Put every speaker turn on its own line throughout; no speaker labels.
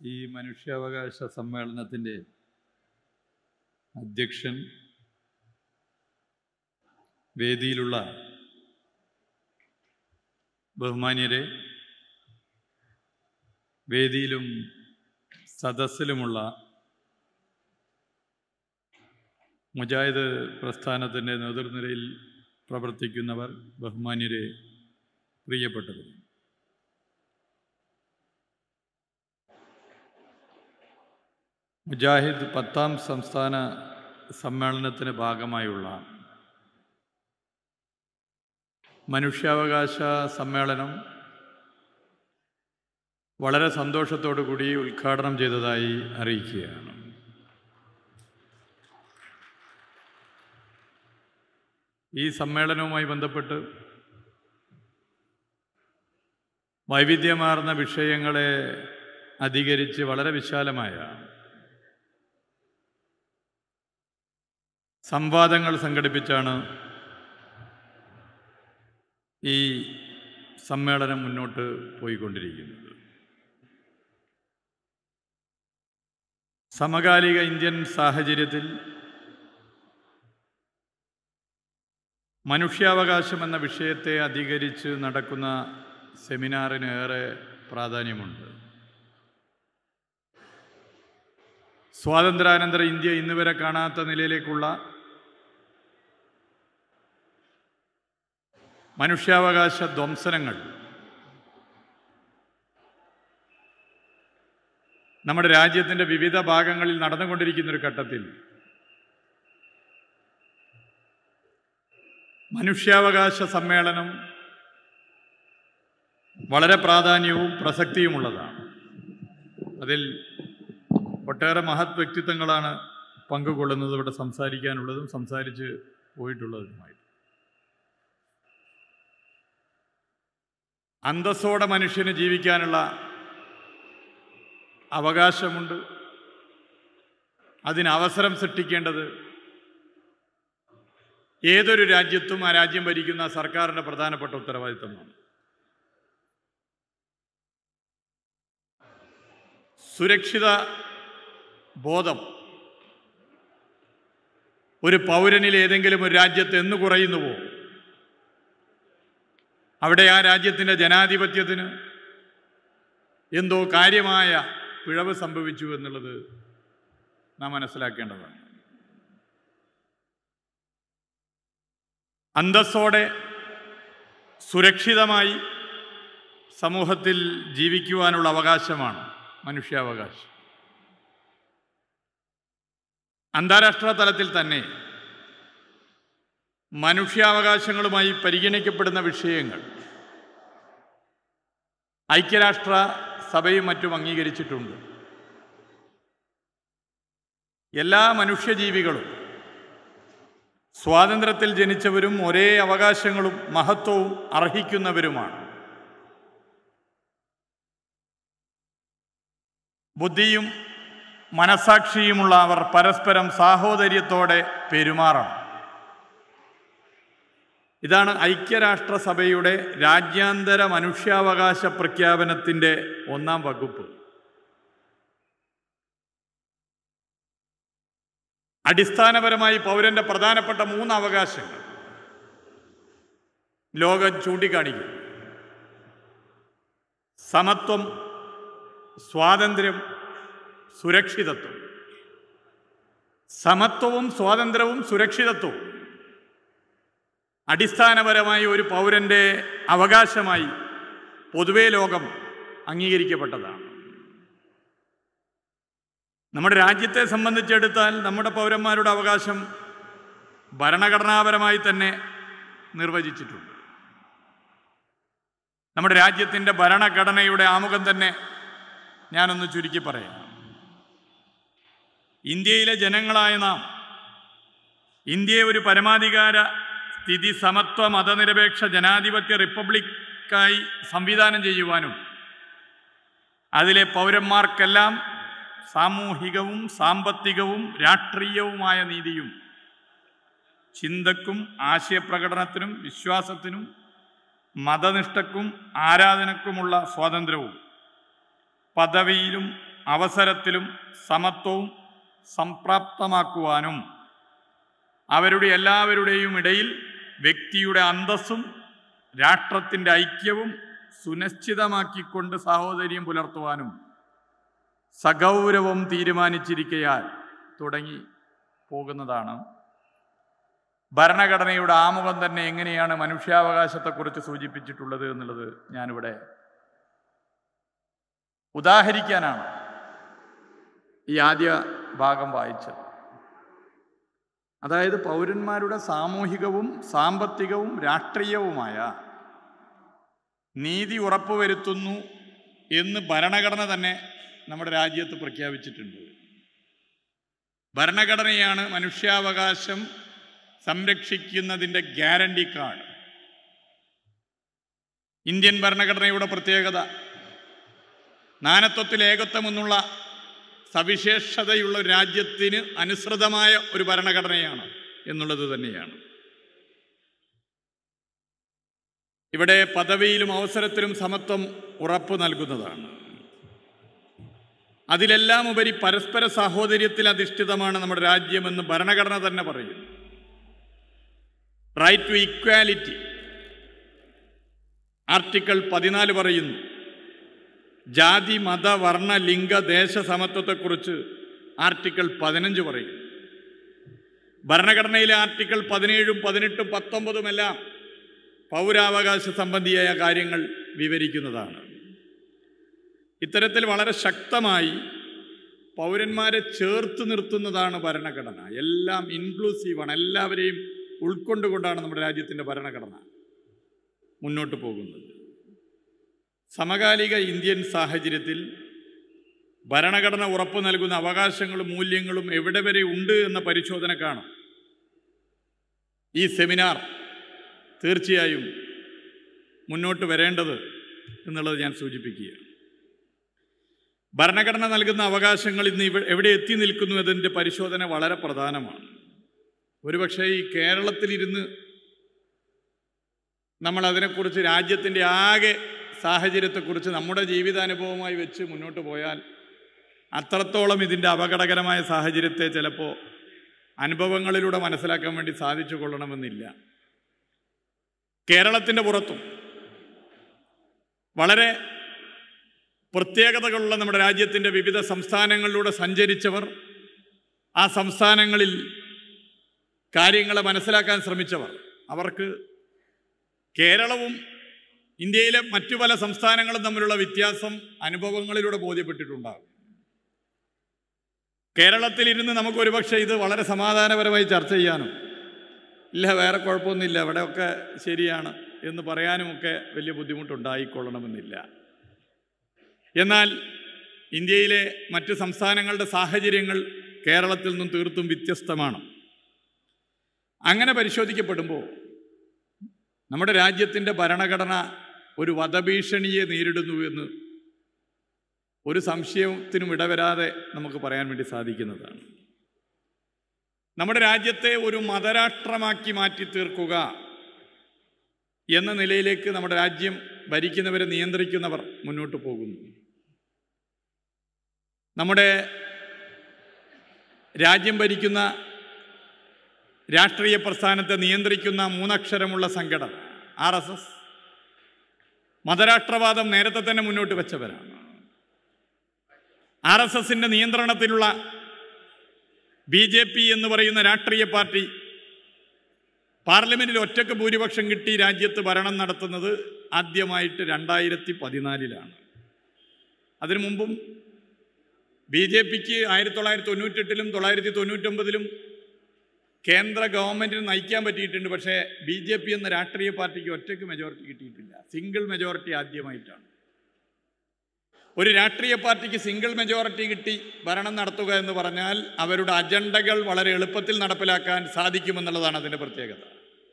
ഈ മനുഷ്യാവകാശ സമ്മേളനത്തിൻ്റെ അധ്യക്ഷൻ, വേദിയിലുള്ള ബഹുമാന്യരെ, വേദിയിലും സദസ്സിലുമുള്ള മുജാഹിദ് പ്രസ്ഥാനത്തിൻ്റെ നേതൃനിരയിൽ പ്രവർത്തിക്കുന്നവർ, ബഹുമാന്യരെ, പ്രിയപ്പെട്ടവർ, മുജാഹിദ് 10ാം സംസ്ഥാന സമ്മേളനത്തിന് ഭാഗമായുള്ള മനുഷ്യാവകാശ സമ്മേളനം വളരെ സന്തോഷത്തോടു കൂടി ഉദ്ഘാടനം ചെയ്തതായി അറിയിക്കുകയാണ്. ഈ സമ്മേളനവുമായി ബന്ധപ്പെട്ട് വൈവിധ്യമാർന്ന വിഷയങ്ങളെ അധികരിച്ച് വളരെ വിശാലമായ സംവാദങ്ങൾ സംഘടിപ്പിച്ചാണ് ഈ സമ്മേളനം മുന്നോട്ട് പോയിക്കൊണ്ടിരിക്കുന്നത്. സമകാലിക ഇന്ത്യൻ സാഹചര്യത്തിൽ മനുഷ്യാവകാശം എന്ന വിഷയത്തെ അധികരിച്ച് നടക്കുന്ന സെമിനാറിന് ഏറെ പ്രാധാന്യമുണ്ട്. സ്വാതന്ത്ര്യാനന്തര ഇന്ത്യ ഇന്നുവരെ കാണാത്ത നിലയിലേക്കുള്ള മനുഷ്യാവകാശ ധ്വംസനങ്ങൾ നമ്മുടെ രാജ്യത്തിൻ്റെ വിവിധ ഭാഗങ്ങളിൽ നടന്നുകൊണ്ടിരിക്കുന്നൊരു ഘട്ടത്തിൽ മനുഷ്യാവകാശ സമ്മേളനം വളരെ പ്രാധാന്യവും പ്രസക്തിയുമുള്ളതാണ്. അതിൽ ഒട്ടേറെ മഹത് വ്യക്തിത്വങ്ങളാണ് പങ്കുകൊള്ളുന്നത്, ഇവിടെ സംസാരിക്കാനുള്ളതും സംസാരിച്ച് പോയിട്ടുള്ളതുമായി. അന്തസ്സോടെ മനുഷ്യന് ജീവിക്കാനുള്ള അവകാശമുണ്ട്. അതിന് അവസരം സൃഷ്ടിക്കേണ്ടത് ഏതൊരു രാജ്യത്തും ആ രാജ്യം ഭരിക്കുന്ന സർക്കാരിൻ്റെ പ്രധാനപ്പെട്ട ഉത്തരവാദിത്തമാണ്. സുരക്ഷിത ബോധം ഒരു പൗരനിൽ ഏതെങ്കിലും ഒരു രാജ്യത്ത് എന്ന് കുറയുന്നുവോ അവിടെ ആ രാജ്യത്തിൻ്റെ ജനാധിപത്യത്തിന് എന്തോ കാര്യമായ പിഴവ് സംഭവിച്ചു എന്നുള്ളത് നാം മനസ്സിലാക്കേണ്ടതാണ്. അന്തസ്സോടെ സുരക്ഷിതമായി സമൂഹത്തിൽ ജീവിക്കുവാനുള്ള അവകാശമാണ് മനുഷ്യാവകാശം. അന്താരാഷ്ട്ര തലത്തിൽ തന്നെ മനുഷ്യാവകാശങ്ങളുമായി പരിഗണിക്കപ്പെടുന്ന വിഷയങ്ങൾ ഐക്യരാഷ്ട്ര സഭയും മറ്റും അംഗീകരിച്ചിട്ടുണ്ട്. എല്ലാ മനുഷ്യജീവികളും സ്വാതന്ത്ര്യത്തിൽ ജനിച്ചവരും ഒരേ അവകാശങ്ങളും മഹത്വവും അർഹിക്കുന്നവരുമാണ്. ബുദ്ധിയും മനസാക്ഷിയുമുള്ള അവർ പരസ്പരം സാഹോദര്യത്തോടെ പെരുമാറണം. ഇതാണ് ഐക്യരാഷ്ട്രസഭയുടെ രാജ്യാന്തര മനുഷ്യാവകാശ പ്രഖ്യാപനത്തിൻ്റെ 1ാം വകുപ്പ്. അടിസ്ഥാനപരമായി പൗരന്റെ പ്രധാനപ്പെട്ട 3 അവകാശങ്ങൾ ലോകം ചൂണ്ടിക്കാണിക്കും: സമത്വം, സ്വാതന്ത്ര്യം, സുരക്ഷിതത്വം. സമത്വവും സ്വാതന്ത്ര്യവും സുരക്ഷിതത്വവും അടിസ്ഥാനപരമായി ഒരു പൗരൻ്റെ അവകാശമായി പൊതുവേ ലോകം അംഗീകരിക്കപ്പെട്ടതാണ്. നമ്മുടെ രാജ്യത്തെ സംബന്ധിച്ചെടുത്താൽ നമ്മുടെ പൗരന്മാരുടെ അവകാശം ഭരണഘടനാപരമായി തന്നെ നിർവചിച്ചിട്ടുണ്ട്. നമ്മുടെ രാജ്യത്തിൻ്റെ ഭരണഘടനയുടെ ആമുഖം തന്നെ ഞാനൊന്ന് ചുരുക്കി പറയാം. ഇന്ത്യയിലെ ജനങ്ങളായ നാം ഇന്ത്യയെ ഒരു പരമാധികാര സ്ഥിതി, സമത്വ, മതനിരപേക്ഷ, ജനാധിപത്യ റിപ്പബ്ലിക്കായി സംവിധാനം ചെയ്യുവാനും അതിലെ പൗരന്മാർക്കെല്ലാം സാമൂഹികവും സാമ്പത്തികവും രാഷ്ട്രീയവുമായ നീതിയും ചിന്തക്കും ആശയപ്രകടനത്തിനും വിശ്വാസത്തിനും മതനിഷ്ഠക്കും ആരാധനക്കുമുള്ള സ്വാതന്ത്ര്യവും പദവിയിലും അവസരത്തിലും സമത്വവും സംപ്രാപ്തമാക്കുവാനും അവരുടെ എല്ലാവരുടെയും ഇടയിൽ വ്യക്തിയുടെ അന്തസ്സും രാഷ്ട്രത്തിൻ്റെ ഐക്യവും സുനിശ്ചിതമാക്കിക്കൊണ്ട് സാഹോദര്യം പുലർത്തുവാനും സഗൗരവം തീരുമാനിച്ചിരിക്കയാൽ തുടങ്ങി പോകുന്നതാണ്. ഭരണഘടനയുടെ ആമുഖം തന്നെ എങ്ങനെയാണ് മനുഷ്യാവകാശത്തെക്കുറിച്ച് സൂചിപ്പിച്ചിട്ടുള്ളത് എന്നുള്ളത് ഞാനിവിടെ ഉദാഹരിക്കാനാണ് ഈ ആദ്യ ഭാഗം വായിച്ചത്. അതായത് പൗരന്മാരുടെ സാമൂഹികവും സാമ്പത്തികവും രാഷ്ട്രീയവുമായ നീതി ഉറപ്പുവരുത്തുന്നു എന്ന് ഭരണഘടന തന്നെ നമ്മുടെ രാജ്യത്ത് പ്രഖ്യാപിച്ചിട്ടുണ്ട്. ഭരണഘടനയാണ് മനുഷ്യാവകാശം സംരക്ഷിക്കുന്നതിൻ്റെ ഗ്യാരണ്ടി കാർഡ്. ഇന്ത്യൻ ഭരണഘടനയുടെ പ്രത്യേകത നാനാത്വത്തിൽ ഏകത്വം എന്നുള്ള സവിശേഷതയുള്ള രാജ്യത്തിന് അനുസൃതമായ ഒരു ഭരണഘടനയാണ് എന്നുള്ളത് തന്നെയാണ്. ഇവിടെ പദവിയിലും അവസരത്തിലും സമത്വം ഉറപ്പു നൽകുന്നതാണ്. അതിലെല്ലാം ഉപരി പരസ്പര സാഹോദര്യത്തിൽ അധിഷ്ഠിതമാണ് നമ്മുടെ രാജ്യമെന്ന് ഭരണഘടന തന്നെ പറയുന്നു. റൈറ്റ് ടു ഈക്വാലിറ്റി ആർട്ടിക്കിൾ 14 പറയുന്നു. ജാതി മത വർണ്ണ ലിംഗ ദേശ സമത്വത്തെക്കുറിച്ച് ആർട്ടിക്കിൾ 15 പറയും. ഭരണഘടനയിലെ ആർട്ടിക്കിൾ 17, 18, 19 എല്ലാം പൗരാവകാശ സംബന്ധിയായ കാര്യങ്ങൾ വിവരിക്കുന്നതാണ്. ഇത്തരത്തിൽ വളരെ ശക്തമായി പൗരന്മാരെ ചേർത്ത് നിർത്തുന്നതാണ് ഭരണഘടന. എല്ലാം ഇൻക്ലൂസീവാണ്. എല്ലാവരെയും ഉൾക്കൊണ്ടുകൊണ്ടാണ് നമ്മുടെ രാജ്യത്തിൻ്റെ ഭരണഘടന മുന്നോട്ട് പോകുന്നത്. സമകാലിക ഇന്ത്യൻ സാഹചര്യത്തിൽ ഭരണഘടന ഉറപ്പു നൽകുന്ന അവകാശങ്ങളും മൂല്യങ്ങളും എവിടെ വരെ ഉണ്ട് എന്ന പരിശോധനക്കാണ് ഈ സെമിനാർ തീർച്ചയായും മുന്നോട്ട് വരേണ്ടത് എന്നുള്ളത് ഞാൻ സൂചിപ്പിക്കുകയാണ്. ഭരണഘടന നൽകുന്ന അവകാശങ്ങൾ ഇന്ന് എവിടെ എത്തി നിൽക്കുന്നു എന്നതിൻ്റെ പരിശോധന വളരെ പ്രധാനമാണ്. ഒരുപക്ഷെ ഈ കേരളത്തിലിരുന്ന് നമ്മൾ അതിനെക്കുറിച്ച് രാജ്യത്തിൻ്റെ ആകെ സാഹചര്യത്തെക്കുറിച്ച് നമ്മുടെ ജീവിതാനുഭവമായി വെച്ച് മുന്നോട്ട് പോയാൽ അത്രത്തോളം ഇതിൻ്റെ അപകടകരമായ സാഹചര്യത്തെ ചിലപ്പോൾ അനുഭവങ്ങളിലൂടെ മനസ്സിലാക്കാൻ വേണ്ടി സാധിച്ചു കൊള്ളണമെന്നില്ല. കേരളത്തിൻ്റെ പുറത്തും വളരെ പ്രത്യേകതകളുള്ള നമ്മുടെ രാജ്യത്തിൻ്റെ വിവിധ സംസ്ഥാനങ്ങളിലൂടെ സഞ്ചരിച്ചവർ, ആ സംസ്ഥാനങ്ങളിൽ കാര്യങ്ങളെ മനസ്സിലാക്കാൻ ശ്രമിച്ചവർ, അവർക്ക് കേരളവും ഇന്ത്യയിലെ മറ്റു പല സംസ്ഥാനങ്ങളും തമ്മിലുള്ള വ്യത്യാസം അനുഭവങ്ങളിലൂടെ ബോധ്യപ്പെട്ടിട്ടുണ്ടാകും. കേരളത്തിലിരുന്ന് നമുക്ക് ഒരുപക്ഷെ ഇത് വളരെ സമാധാനപരമായി ചർച്ച ചെയ്യാനും ഇല്ല വേറെ കുഴപ്പമൊന്നുമില്ല ഇവിടെയൊക്കെ ശരിയാണ് എന്ന് പറയാനുമൊക്കെ വലിയ ബുദ്ധിമുട്ടുണ്ടായിക്കൊള്ളണമെന്നില്ല. എന്നാൽ ഇന്ത്യയിലെ മറ്റ് സംസ്ഥാനങ്ങളുടെ സാഹചര്യങ്ങൾ കേരളത്തിൽ നിന്നും തീർത്തും വ്യത്യസ്തമാണ്. അങ്ങനെ പരിശോധിക്കപ്പെടുമ്പോൾ നമ്മുടെ രാജ്യത്തിൻ്റെ ഭരണഘടന ഒരു വധഭീഷണിയെ നേരിടുന്നു എന്ന് ഒരു സംശയത്തിനും ഇടവരാതെ നമുക്ക് പറയാൻ വേണ്ടി സാധിക്കുന്നതാണ്. നമ്മുടെ രാജ്യത്തെ ഒരു മതരാഷ്ട്രമാക്കി മാറ്റി തീർക്കുക എന്ന നിലയിലേക്ക് നമ്മുടെ രാജ്യം ഭരിക്കുന്നവരെ നിയന്ത്രിക്കുന്നവർ മുന്നോട്ട് പോകുന്നു. നമ്മുടെ രാജ്യം ഭരിക്കുന്ന രാഷ്ട്രീയ പ്രസ്ഥാനത്തെ നിയന്ത്രിക്കുന്ന 3 അക്ഷരമുള്ള സംഘടന RSS മതരാഷ്ട്രവാദം നേരത്തെ തന്നെ മുന്നോട്ട് വെച്ചവരാണ്. RSSൻ്റെ നിയന്ത്രണത്തിലുള്ള BJP എന്ന് പറയുന്ന രാഷ്ട്രീയ പാർട്ടി പാർലമെൻറ്റിൽ ഒറ്റയ്ക്ക് ഭൂരിപക്ഷം കിട്ടി രാജ്യത്ത് ഭരണം നടത്തുന്നത് ആദ്യമായിട്ട് 2014 അതിനു മുമ്പും BJPക്ക് 1998-ലും 1999-ലും കേന്ദ്ര ഗവൺമെൻറ്റിന് നയിക്കാൻ പറ്റിയിട്ടുണ്ട്. പക്ഷേ BJP എന്ന രാഷ്ട്രീയ പാർട്ടിക്ക് ഒറ്റയ്ക്ക് മെജോറിറ്റി കിട്ടിയിട്ടില്ല. സിംഗിൾ മെജോറിറ്റി ആദ്യമായിട്ടാണ്. ഒരു രാഷ്ട്രീയ പാർട്ടിക്ക് സിംഗിൾ മെജോറിറ്റി കിട്ടി ഭരണം നടത്തുക എന്ന് പറഞ്ഞാൽ അവരുടെ അജണ്ടകൾ വളരെ എളുപ്പത്തിൽ നടപ്പിലാക്കാൻ സാധിക്കുമെന്നുള്ളതാണ് അതിൻ്റെ പ്രത്യേകത.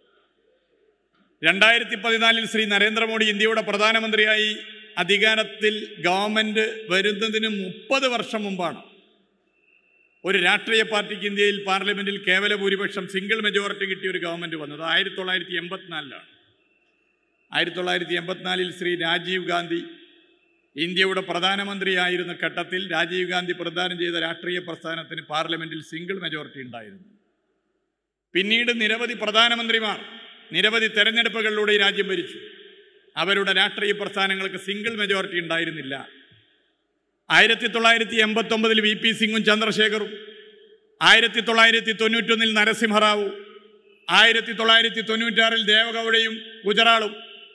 2014 ശ്രീ നരേന്ദ്രമോദി ഇന്ത്യയുടെ പ്രധാനമന്ത്രിയായി അധികാരത്തിൽ ഗവൺമെൻറ് വരുന്നതിന് 30 വർഷം മുമ്പാണ് ഒരു രാഷ്ട്രീയ പാർട്ടിക്ക് ഇന്ത്യയിൽ പാർലമെൻറ്റിൽ കേവല ഭൂരിപക്ഷം സിംഗിൾ മെജോറിറ്റി കിട്ടിയ ഒരു ഗവൺമെൻറ് വന്നത്. 1984 1984 ശ്രീ രാജീവ് ഗാന്ധി ഇന്ത്യയുടെ പ്രധാനമന്ത്രിയായിരുന്ന ഘട്ടത്തിൽ രാജീവ് ഗാന്ധി പ്രദാനം ചെയ്ത രാഷ്ട്രീയ പ്രസ്ഥാനത്തിന് പാർലമെന്റിൽ സിംഗിൾ മെജോറിറ്റി ഉണ്ടായിരുന്നു. പിന്നീട് നിരവധി പ്രധാനമന്ത്രിമാർ നിരവധി തെരഞ്ഞെടുപ്പുകളിലൂടെ ഈ രാജ്യം ഭരിച്ചു. അവരുടെ രാഷ്ട്രീയ പ്രസ്ഥാനങ്ങൾക്ക് സിംഗിൾ മെജോറിറ്റി ഉണ്ടായിരുന്നില്ല. 1989 വി പി സിംഗും ചന്ദ്രശേഖറും, 1991 നരസിംഹറാവു, 1996 ദേവഗൌഡയും ഗുജറാളും,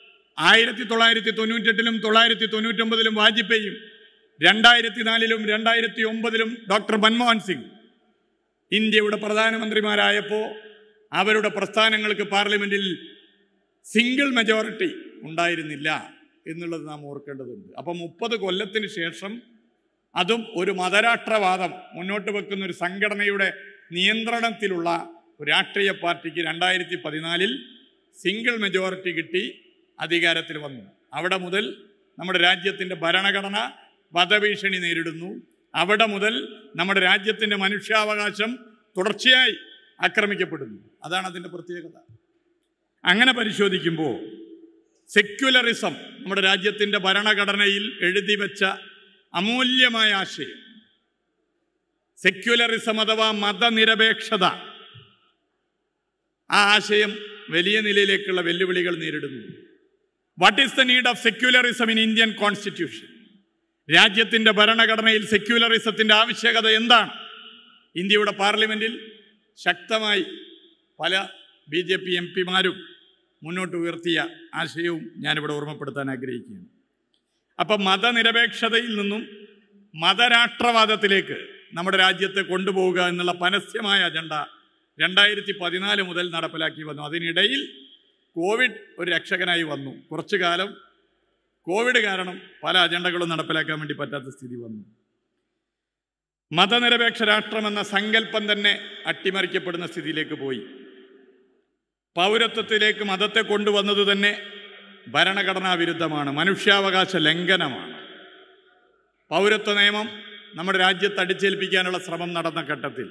1998 1999 വാജ്പേയിയും, 2004 2009 ഡോക്ടർ മൻമോഹൻ സിംഗ് ഇന്ത്യയുടെ പ്രധാനമന്ത്രിമാരായപ്പോൾ അവരുടെ പ്രസ്ഥാനങ്ങൾക്ക് പാർലമെന്റിൽ സിംഗിൾ മെജോറിറ്റി ഉണ്ടായിരുന്നില്ല എന്നുള്ളത് നാം ഓർക്കേണ്ടതുണ്ട്. അപ്പം 30 കൊല്ലത്തിന് ശേഷം അതും ഒരു മതരാഷ്ട്രവാദം മുന്നോട്ട് വെക്കുന്ന ഒരു സംഘടനയുടെ നിയന്ത്രണത്തിലുള്ള രാഷ്ട്രീയ പാർട്ടിക്ക് 2014 സിംഗിൾ മെജോറിറ്റി കിട്ടി അധികാരത്തിൽ വന്നു. അവിടെ മുതൽ നമ്മുടെ രാജ്യത്തിൻ്റെ ഭരണഘടന വധഭീഷണി നേരിടുന്നു. അവിടെ മുതൽ നമ്മുടെ രാജ്യത്തിൻ്റെ മനുഷ്യാവകാശം തുടർച്ചയായി ആക്രമിക്കപ്പെടുന്നു. അതാണ് അതിൻ്റെ പ്രത്യേകത. അങ്ങനെ പരിശോധിക്കുമ്പോൾ സെക്യുലറിസം നമ്മുടെ രാജ്യത്തിൻ്റെ ഭരണഘടനയിൽ എഴുതി വെച്ച അമൂല്യമായ ആശയം, സെക്യുലറിസം അഥവാ മതനിരപേക്ഷത, ആ ആശയം വലിയ നിലയിലേക്കുള്ള വെല്ലുവിളികൾ നേരിടുന്നു. What is the need of secularism in Indian constitution? രാജ്യത്തിൻ്റെ ഭരണഘടനയിൽ സെക്യുലറിസത്തിൻ്റെ ആവശ്യകത എന്താണ്? ഇന്ത്യയുടെ പാർലമെന്റിൽ ശക്തമായി പല BJP MP-മാരും മുന്നോട്ട് ഉയർത്തിയ ആശയവും ഞാനിവിടെ ഓർമ്മപ്പെടുത്താൻ ആഗ്രഹിക്കുകയാണ്. അപ്പം മതനിരപേക്ഷതയിൽ നിന്നും മതരാഷ്ട്രവാദത്തിലേക്ക് നമ്മുടെ രാജ്യത്തെ കൊണ്ടുപോവുക എന്നുള്ള പരസ്യമായ അജണ്ട 2014 മുതൽ നടപ്പിലാക്കി വന്നു. അതിനിടയിൽ കോവിഡ് ഒരു രക്ഷകനായി വന്നു. കുറച്ചു കാലം കോവിഡ് കാരണം പല അജണ്ടകളും നടപ്പിലാക്കാൻ വേണ്ടി പറ്റാത്ത സ്ഥിതി വന്നു. മതനിരപേക്ഷ രാഷ്ട്രമെന്ന സങ്കല്പം തന്നെ അട്ടിമറിക്കപ്പെടുന്ന സ്ഥിതിയിലേക്ക് പോയി. പൗരത്വത്തിലേക്ക് മതത്തെ കൊണ്ടുവന്നത് തന്നെ ഭരണഘടനാ വിരുദ്ധമാണ്, മനുഷ്യാവകാശ ലംഘനമാണ്. പൗരത്വ നിയമം നമ്മുടെ രാജ്യത്ത് അടിച്ചേൽപ്പിക്കാനുള്ള ശ്രമം നടന്ന ഘട്ടത്തിൽ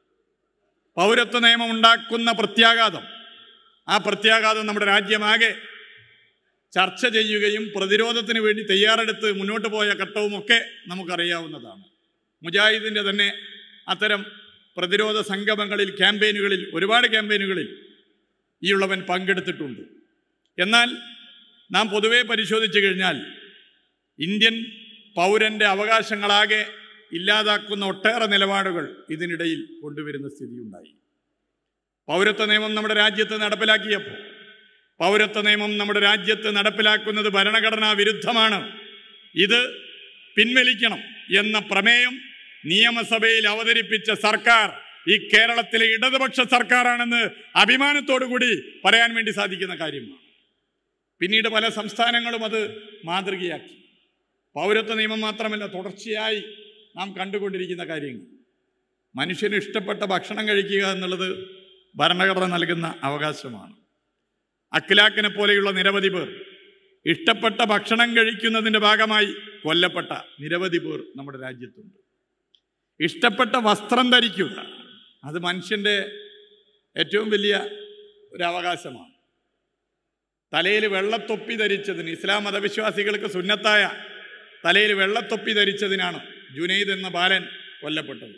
പൗരത്വ നിയമം ഉണ്ടാക്കുന്ന പ്രത്യാഘാതം, ആ പ്രത്യാഘാതം നമ്മുടെ രാജ്യമാകെ ചർച്ച ചെയ്യുകയും പ്രതിരോധത്തിന് വേണ്ടി തയ്യാറെടുത്ത് മുന്നോട്ട് പോയ ഘട്ടവുമൊക്കെ നമുക്കറിയാവുന്നതാണ്. മുജാഹിദിൻ്റെ തന്നെ അത്തരം പ്രതിരോധ സംഗമങ്ങളിൽ, ക്യാമ്പയിനുകളിൽ, ഒരുപാട് ക്യാമ്പയിനുകളിൽ ഈ ഉള്ളവൻ പങ്കെടുത്തിട്ടുണ്ട്. എന്നാൽ നാം പൊതുവെ പരിശോധിച്ചു കഴിഞ്ഞാൽ ഇന്ത്യൻ പൗരൻ്റെ അവകാശങ്ങളാകെ ഇല്ലാതാക്കുന്ന ഒട്ടേറെ നിലപാടുകൾ ഇതിനിടയിൽ കൊണ്ടുവരുന്ന സ്ഥിതിയുണ്ടായി. പൗരത്വ നിയമം നമ്മുടെ രാജ്യത്ത് നടപ്പിലാക്കിയപ്പോൾ പൗരത്വ നിയമം നമ്മുടെ രാജ്യത്ത് നടപ്പിലാക്കുന്നത് ഭരണഘടനാ വിരുദ്ധമാണ്, ഇത് പിൻവലിക്കണം എന്ന പ്രമേയം നിയമസഭയിൽ അവതരിപ്പിച്ച സർക്കാർ ഈ കേരളത്തിലെ ഇടതുപക്ഷ സർക്കാരാണെന്ന് അഭിമാനത്തോടു കൂടി പറയാൻ വേണ്ടി സാധിക്കുന്ന കാര്യമാണ്. പിന്നീട് പല സംസ്ഥാനങ്ങളും അത് മാതൃകയാക്കി. പൗരത്വ നിയമം മാത്രമല്ല, തുടർച്ചയായി നാം കണ്ടുകൊണ്ടിരിക്കുന്ന കാര്യങ്ങൾ. മനുഷ്യന് ഇഷ്ടപ്പെട്ട ഭക്ഷണം കഴിക്കുക എന്നുള്ളത് ഭരണഘടന നൽകുന്ന അവകാശമാണ്. അഖിലാഖിനെ പോലെയുള്ള നിരവധി പേർ ഇഷ്ടപ്പെട്ട ഭക്ഷണം കഴിക്കുന്നതിൻ്റെ ഭാഗമായി കൊല്ലപ്പെട്ട നിരവധി പേർ നമ്മുടെ രാജ്യത്തുണ്ട്. ഇഷ്ടപ്പെട്ട വസ്ത്രം ധരിക്കുക, അത് മനുഷ്യൻ്റെ ഏറ്റവും വലിയ ഒരു അവകാശമാണ്. തലയിൽ വെള്ളത്തൊപ്പി ധരിച്ചതിന്, ഇസ്ലാം മതവിശ്വാസികൾക്ക് സുന്നത്തായ തലയിൽ വെള്ളത്തൊപ്പി ധരിച്ചതിനാണ് ജുനൈദ് എന്ന ബാലൻ കൊല്ലപ്പെട്ടത്.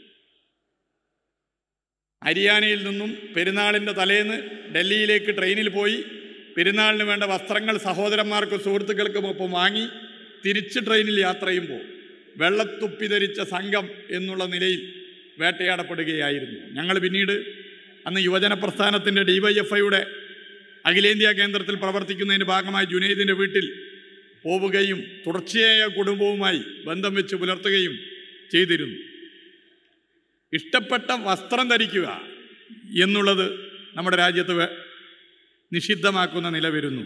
ഹരിയാനയിൽ നിന്നും പെരുന്നാളിൻ്റെ തലേന്ന് ഡൽഹിയിലേക്ക് ട്രെയിനിൽ പോയി പെരുന്നാളിന് വേണ്ട വസ്ത്രങ്ങൾ സഹോദരന്മാർക്കും സുഹൃത്തുക്കൾക്കും ഒപ്പം വാങ്ങി തിരിച്ച് ട്രെയിനിൽ യാത്ര ചെയ്യുമ്പോൾ വെള്ളത്തൊപ്പി ധരിച്ച സംഘം എന്നുള്ള നിലയിൽ വേട്ടയാടപ്പെടുകയായിരുന്നു. ഞങ്ങൾ പിന്നീട് അന്ന് യുവജന പ്രസ്ഥാനത്തിൻ്റെ DYFIയുടെ അഖിലേന്ത്യാ കേന്ദ്രത്തിൽ പ്രവർത്തിക്കുന്നതിൻ്റെ ഭാഗമായി ജുനൈദിൻ്റെ വീട്ടിൽ പോവുകയും തുടർച്ചയായ കുടുംബവുമായി ബന്ധം വെച്ച് പുലർത്തുകയും ചെയ്തിരുന്നു. ഇഷ്ടപ്പെട്ട വസ്ത്രം ധരിക്കുക എന്നുള്ളത് നമ്മുടെ രാജ്യത്ത് നിഷിദ്ധമാക്കുന്ന നില വരുന്നു.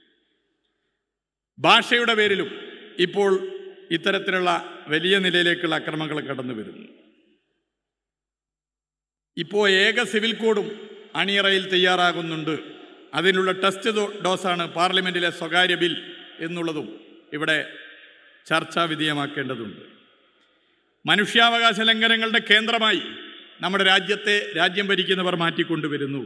ഭാഷയുടെ പേരിലും ഇപ്പോൾ ഇത്തരത്തിലുള്ള വലിയ നിലയിലേക്കുള്ള അക്രമങ്ങൾ കടന്നു വരുന്നു. ഇപ്പോൾ ഏക സിവിൽ കോഡും അണിയറയിൽ തയ്യാറാകുന്നുണ്ട്. അതിനുള്ള ടെസ്റ്റ് ഡോസാണ് പാർലമെൻറ്റിലെ സ്വകാര്യ ബിൽ എന്നുള്ളതും ഇവിടെ ചർച്ചാ വിധേയമാക്കേണ്ടതുണ്ട്. മനുഷ്യാവകാശ ലംഘനങ്ങളുടെ കേന്ദ്രമായി നമ്മുടെ രാജ്യം ഭരിക്കുന്നവർ മാറ്റിക്കൊണ്ടുവരുന്നു.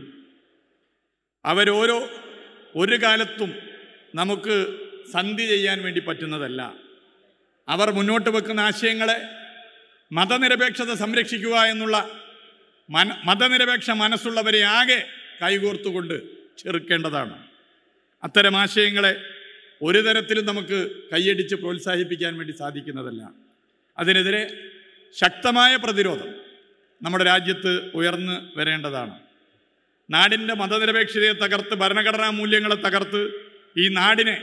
ഒരു കാലത്തും നമുക്ക് സന്ധി ചെയ്യാൻ വേണ്ടി പറ്റുന്നതല്ല. അവർ മുന്നോട്ട് വെക്കുന്ന ആശയങ്ങളെ മതനിരപേക്ഷത സംരക്ഷിക്കുക എന്നുള്ള മതനിരപേക്ഷ മനസ്സുള്ളവരെ ആകെ കൈകോർത്തുകൊണ്ട് ചെറുക്കേണ്ടതാണ്. അത്തരം ആശയങ്ങളെ ഒരു തരത്തിലും നമുക്ക് കൈയടിച്ച് പ്രോത്സാഹിപ്പിക്കാൻ വേണ്ടി സാധിക്കുന്നതല്ല. അതിനെതിരെ ശക്തമായ പ്രതിരോധം നമ്മുടെ രാജ്യത്ത് ഉയർന്നു വരേണ്ടതാണ്. നാടിൻ്റെ മതനിരപേക്ഷതയെ തകർത്ത്, ഭരണഘടനാ മൂല്യങ്ങളെ തകർത്ത് ഈ നാടിനെ,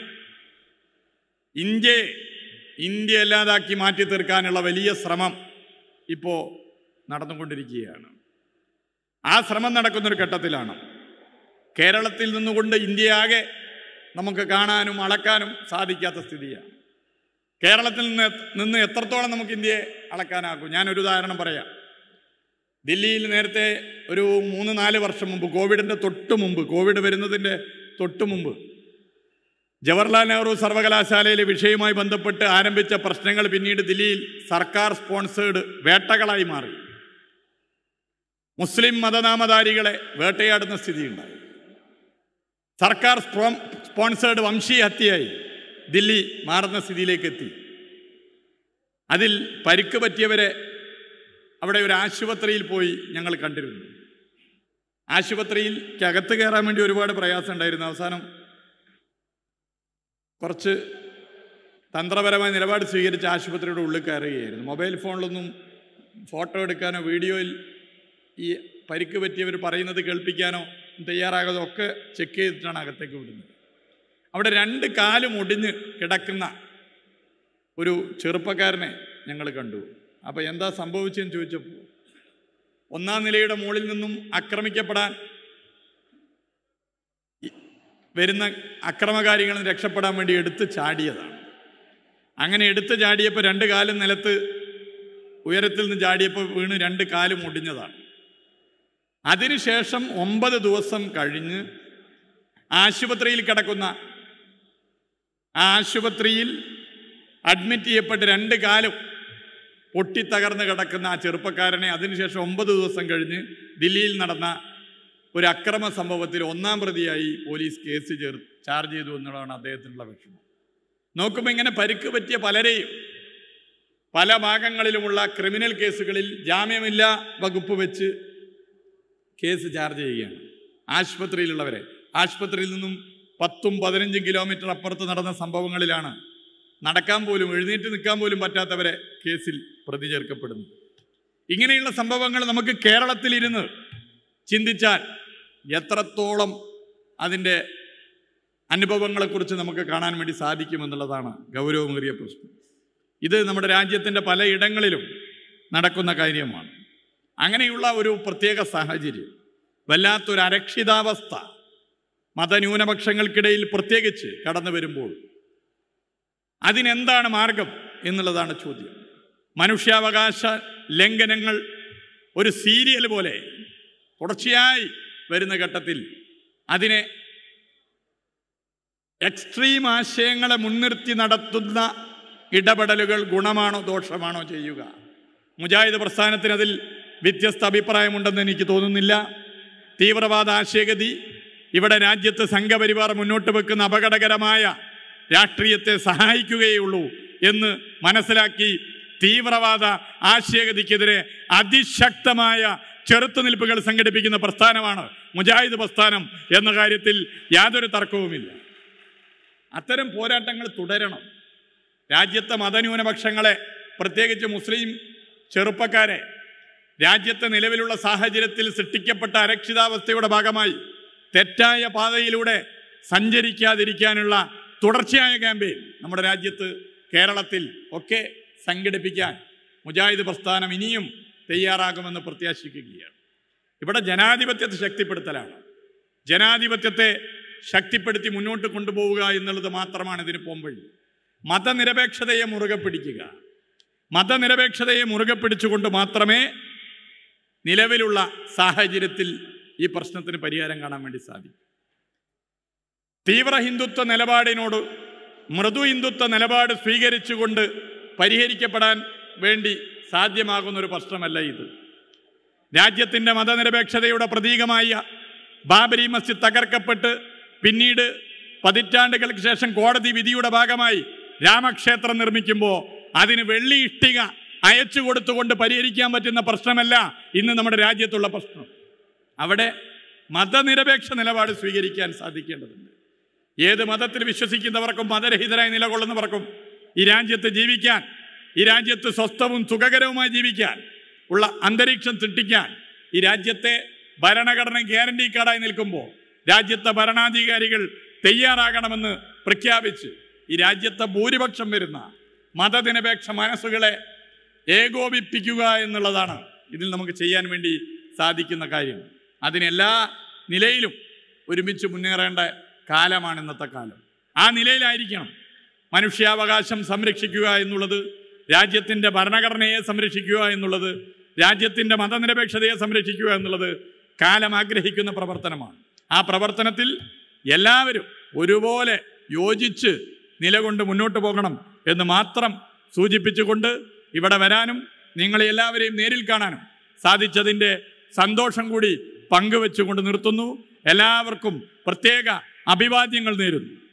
ഇന്ത്യ അല്ലാതാക്കി മാറ്റി തീർക്കാനുള്ള വലിയ ശ്രമം ഇപ്പോൾ നടന്നുകൊണ്ടിരിക്കുകയാണ്. ആ ശ്രമം നടക്കുന്നൊരു ഘട്ടത്തിലാണ് കേരളത്തിൽ നിന്നുകൊണ്ട് ഇന്ത്യയാകെ നമുക്ക് കാണാനും അളക്കാനും സാധിക്കാത്ത സ്ഥിതിയാണ്. കേരളത്തിൽ നിന്ന് എത്രത്തോളം നമുക്ക് ഇന്ത്യയെ അളക്കാനാകും? ഞാനൊരു ഉദാഹരണം പറയാം. ദില്ലിയിൽ നേരത്തെ ഒരു 3-4 വർഷം മുമ്പ്, കോവിഡ് വരുന്നതിൻ്റെ തൊട്ട് മുമ്പ് ജവഹർലാൽ നെഹ്റു സർവകലാശാലയിലെ വിഷയവുമായി ബന്ധപ്പെട്ട് ആരംഭിച്ച പ്രശ്നങ്ങൾ പിന്നീട് ദില്ലിയിൽ സർക്കാർ സ്പോൺസേഡ് വേട്ടകളായി മാറി. മുസ്ലിം മതനാമധാരികളെ വേട്ടയാടുന്ന സ്ഥിതിയുണ്ടായി. സർക്കാർ സ്പോൺസേഡ് വംശീയ ഹത്യയായി ദില്ലി മാറുന്ന സ്ഥിതിയിലേക്ക് എത്തി. അതിൽ പരിക്ക് പറ്റിയവരെ അവിടെ ഒരു ആശുപത്രിയിൽ പോയി ഞങ്ങൾ കണ്ടിരുന്നു. ആശുപത്രിയിൽക്കകത്ത് കയറാൻ വേണ്ടി ഒരുപാട് പ്രയാസം ഉണ്ടായിരുന്നു. അവസാനം കുറച്ച് തന്ത്രപരമായ നിലപാട് സ്വീകരിച്ച് ആശുപത്രിയുടെ ഉള്ളിൽ കയറുകയായിരുന്നു. മൊബൈൽ ഫോണിലൊന്നും ഫോട്ടോ എടുക്കാനോ വീഡിയോയിൽ ഈ പരിക്ക് പറ്റിയവർ പറയുന്നത് കേൾപ്പിക്കാനോ തയ്യാറാകാതെ ഒക്കെ ചെക്ക് ചെയ്തിട്ടാണ് അകത്തേക്ക് വിടുന്നത്. അവിടെ 2 കാലും ഒടിഞ്ഞ് കിടക്കുന്ന ഒരു ചെറുപ്പക്കാരനെ ഞങ്ങൾ കണ്ടു. അപ്പോൾ എന്താ സംഭവിച്ചതെന്ന് ചോദിച്ചപ്പോൾ 1-ാം നിലയുടെ മുകളിൽ നിന്നും ആക്രമിക്കപ്പെടാൻ വരുന്ന അക്രമകാരികളിൽ രക്ഷപ്പെടാൻ വേണ്ടി എടുത്ത് ചാടിയതാണ്. അങ്ങനെ എടുത്ത് ചാടിയപ്പോൾ 2 കാലും നിലത്ത് ഉയരത്തിൽ നിന്ന് ചാടിയപ്പോൾ വീണ് 2 കാലും ഒടിഞ്ഞതാണ്. അതിനുശേഷം 9 ദിവസം കഴിഞ്ഞ് ആശുപത്രിയിൽ കിടക്കുന്ന, ആശുപത്രിയിൽ അഡ്മിറ്റ് ചെയ്യപ്പെട്ട് 2 കാലും പൊട്ടിത്തകർന്ന് കിടക്കുന്ന ആ ചെറുപ്പക്കാരനെ അതിനുശേഷം 9 ദിവസം കഴിഞ്ഞ് ദില്ലിയിൽ നടന്ന ഒരു അക്രമ സംഭവത്തിൽ 1-ാം പ്രതിയായി പോലീസ് കേസ് ചാർജ് ചെയ്തു എന്നുള്ളതാണ് അദ്ദേഹത്തിനുള്ള വിഷമം. നോക്കുമ്പോൾ ഇങ്ങനെ പരിക്ക് പറ്റിയ പലരെയും പല ഭാഗങ്ങളിലുമുള്ള ക്രിമിനൽ കേസുകളിൽ ജാമ്യമില്ലാ വകുപ്പ് വെച്ച് കേസ് ചാർജ് ചെയ്യുകയാണ്. ആശുപത്രിയിലുള്ളവരെ, ആശുപത്രിയിൽ നിന്നും 10-15 കിലോമീറ്റർ അപ്പുറത്ത് നടന്ന സംഭവങ്ങളിലാണ് നടക്കാൻ പോലും, എഴുന്നേറ്റ് നിൽക്കാൻ പോലും പറ്റാത്തവരെ കേസിൽ പ്രതി ചേർക്കപ്പെടുന്നു. ഇങ്ങനെയുള്ള സംഭവങ്ങൾ നമുക്ക് കേരളത്തിലിരുന്ന് ചിന്തിച്ചാൽ എത്രത്തോളം അതിൻ്റെ അനുഭവങ്ങളെക്കുറിച്ച് നമുക്ക് കാണാൻ വേണ്ടി സാധിക്കുമെന്നുള്ളതാണ് ഗൗരവമേറിയ പ്രശ്നം. ഇത് നമ്മുടെ രാജ്യത്തിൻ്റെ പലയിടങ്ങളിലും നടക്കുന്ന കാര്യമാണ്. അങ്ങനെയുള്ള ഒരു പ്രത്യേക സാഹചര്യം, വല്ലാത്തൊരു അരക്ഷിതാവസ്ഥ മതന്യൂനപക്ഷങ്ങൾക്കിടയിൽ പ്രത്യേകിച്ച് കടന്നു വരുമ്പോൾ അതിനെന്താണ് മാർഗം എന്നുള്ളതാണ് ചോദ്യം. മനുഷ്യാവകാശ ലംഘനങ്ങൾ ഒരു സീരിയൽ പോലെ തുടർച്ചയായി വരുന്ന ഘട്ടത്തിൽ അതിനെ എക്സ്ട്രീം ആശയങ്ങളെ മുൻനിർത്തി നടത്തുന്ന ഇടപെടലുകൾ ഗുണമാണോ ദോഷമാണോ ചെയ്യുക? മുജാഹിദ് പ്രസ്ഥാനത്തിന് അതിൽ വ്യത്യസ്ത അഭിപ്രായമുണ്ടെന്ന് എനിക്ക് തോന്നുന്നില്ല. തീവ്രവാദ ആശയഗതി ഇവിടെ രാജ്യത്ത് സംഘപരിവാർ മുന്നോട്ട് വെക്കുന്ന അപകടകരമായ രാഷ്ട്രീയത്തെ സഹായിക്കുകയുള്ളൂ എന്ന് മനസ്സിലാക്കി തീവ്രവാദ ആശയഗതിക്കെതിരെ അതിശക്തമായ ചെറുത്തുനിൽപ്പുകൾ സംഘടിപ്പിക്കുന്ന പ്രസ്ഥാനമാണ് മുജാഹിദ് പ്രസ്ഥാനം എന്ന കാര്യത്തിൽ യാതൊരു തർക്കവുമില്ല. അത്തരം പോരാട്ടങ്ങൾ തുടരണം. രാജ്യത്തെ മതന്യൂനപക്ഷങ്ങളെ, പ്രത്യേകിച്ച് മുസ്ലിം ചെറുപ്പക്കാരെ രാജ്യത്തെ നിലവിലുള്ള സാഹചര്യത്തിൽ സൃഷ്ടിക്കപ്പെട്ട അരക്ഷിതാവസ്ഥയുടെ ഭാഗമായി തെറ്റായ പാതയിലൂടെ സഞ്ചരിക്കാതിരിക്കാനുള്ള തുടർച്ചയായ ക്യാമ്പയിൻ നമ്മുടെ രാജ്യത്ത്, കേരളത്തിൽ ഒക്കെ സംഘടിപ്പിക്കാൻ മുജാഹിദ് പ്രസ്ഥാനം ഇനിയും തയ്യാറാകുമെന്ന് പ്രത്യാശിക്കുകയാണ്. ഇവിടെ ജനാധിപത്യത്തെ ശക്തിപ്പെടുത്തലാണ്. ജനാധിപത്യത്തെ ശക്തിപ്പെടുത്തി മുന്നോട്ട് കൊണ്ടുപോവുക എന്നുള്ളത് മാത്രമാണ് ഇതിന് പോംവഴി. മതനിരപേക്ഷതയെ മുറുകെ പിടിക്കുക. മതനിരപേക്ഷതയെ മുറുകെ പിടിച്ചുകൊണ്ട് മാത്രമേ നിലവിലുള്ള സാഹചര്യത്തിൽ ഈ പ്രശ്നത്തിന് പരിഹാരം കാണാൻ വേണ്ടി സാധിക്കും. തീവ്ര ഹിന്ദുത്വ നിലപാടിനോട് മൃദു ഹിന്ദുത്വ നിലപാട് സ്വീകരിച്ചുകൊണ്ട് പരിഹരിക്കപ്പെടാൻ വേണ്ടി സാധ്യമാകുന്നൊരു പ്രശ്നമല്ല ഇത്. രാജ്യത്തിൻ്റെ മതനിരപേക്ഷതയുടെ പ്രതീകമായ ബാബരി മസ്ജിദ് തകർക്കപ്പെട്ട് പിന്നീട് പതിറ്റാണ്ടുകൾക്ക് ശേഷം കോടതി വിധിയുടെ ഭാഗമായി രാമക്ഷേത്രം നിർമ്മിക്കുമ്പോൾ അതിന് വെള്ളി ഇഷ്ടിക അയച്ചു കൊടുത്തുകൊണ്ട് പരിഹരിക്കാൻ പറ്റുന്ന പ്രശ്നമല്ല ഇന്ന് നമ്മുടെ രാജ്യത്തുള്ള പ്രശ്നം. അവിടെ മതനിരപേക്ഷ നിലപാട് സ്വീകരിക്കാൻ സാധിക്കേണ്ടതുണ്ട്. ഏത് മതത്തിൽ വിശ്വസിക്കുന്നവർക്കും മതരഹിതരായി നിലകൊള്ളുന്നവർക്കും ഈ രാജ്യത്ത് ജീവിക്കാൻ, ഈ രാജ്യത്ത് സ്വസ്ഥവും സുഖകരവുമായി ജീവിക്കാൻ ഉള്ള അന്തരീക്ഷം സൃഷ്ടിക്കാൻ ഈ രാജ്യത്തെ ഭരണഘടന ഗ്യാരണ്ടി കാർഡായി നിൽക്കുമ്പോൾ രാജ്യത്തെ ഭരണാധികാരികൾ തയ്യാറാകണമെന്ന് പ്രഖ്യാപിച്ച് ഈ രാജ്യത്തെ ഭൂരിപക്ഷം വരുന്ന മതനിരപേക്ഷ മനസ്സുകളെ ഏകോപിപ്പിക്കുക എന്നുള്ളതാണ് ഇതിൽ നമുക്ക് ചെയ്യാൻ വേണ്ടി സാധിക്കുന്ന കാര്യം. അതിനെല്ലാ നിലയിലും ഒരുമിച്ച് മുന്നേറേണ്ട കാലമാണ് ഇന്നത്തെ കാലം. ആ നിലയിലായിരിക്കണം മനുഷ്യാവകാശം സംരക്ഷിക്കുക എന്നുള്ളത്, രാജ്യത്തിൻ്റെ ഭരണഘടനയെ സംരക്ഷിക്കുക എന്നുള്ളത്, രാജ്യത്തിൻ്റെ മതനിരപേക്ഷതയെ സംരക്ഷിക്കുക എന്നുള്ളത് കാലം ആഗ്രഹിക്കുന്ന പ്രവർത്തനമാണ്. ആ പ്രവർത്തനത്തിൽ എല്ലാവരും ഒരുപോലെ യോജിച്ച് നിലകൊണ്ട് മുന്നോട്ട് പോകണം എന്ന് മാത്രം സൂചിപ്പിച്ചുകൊണ്ട് ഇവിടെ വരാനും നിങ്ങളെ എല്ലാവരെയും നേരിൽ കാണാനും സാധിച്ചതിൻ്റെ സന്തോഷം കൂടി പങ്കുവെച്ചുകൊണ്ട് നിർത്തുന്നു. എല്ലാവർക്കും പ്രത്യേക അഭിവാദ്യങ്ങൾ നേരുന്നു.